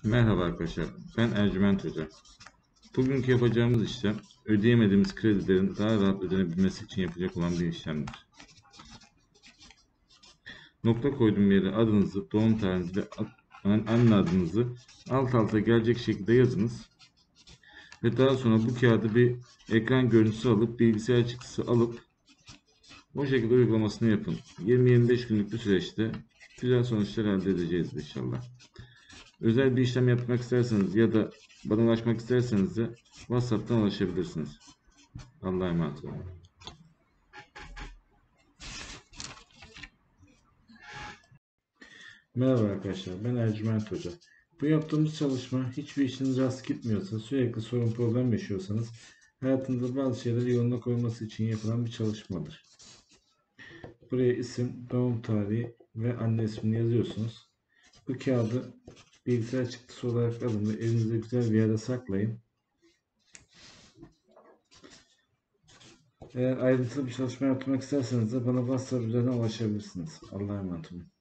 Merhaba arkadaşlar, ben Ercüment Hoca. Bugünkü yapacağımız işlem, ödeyemediğimiz kredilerin daha rahat ödenebilmesi için yapacak olan bir işlemdir. Nokta koyduğum yere adınızı, doğum tarihinizi ve anne adınızı alt alta gelecek şekilde yazınız. Ve daha sonra bu kağıdı bir ekran görüntüsü alıp, bilgisayar çıktısı alıp, o şekilde uygulamasını yapın. 20-25 günlük bir süreçte güzel sonuçlar elde edeceğiz inşallah. Özel bir işlem yapmak isterseniz ya da bana ulaşmak isterseniz de WhatsApp'tan ulaşabilirsiniz. Allah'a emanet olun. Merhaba arkadaşlar, ben Ercüment Hoca. Bu yaptığımız çalışma hiçbir işiniz rast gitmiyorsa, sürekli sorun problem yaşıyorsanız, hayatınızda bazı şeyleri yoluna koyması için yapılan bir çalışmadır. Buraya isim, doğum tarihi ve anne ismini yazıyorsunuz. Bu kağıdı bilgisayar çıktısı olarak alın ve evinizde güzel bir yerde saklayın. Eğer ayrıntılı bir çalışma yapmak isterseniz de bana WhatsApp üzerinden ulaşabilirsiniz. Allah'a emanet olun.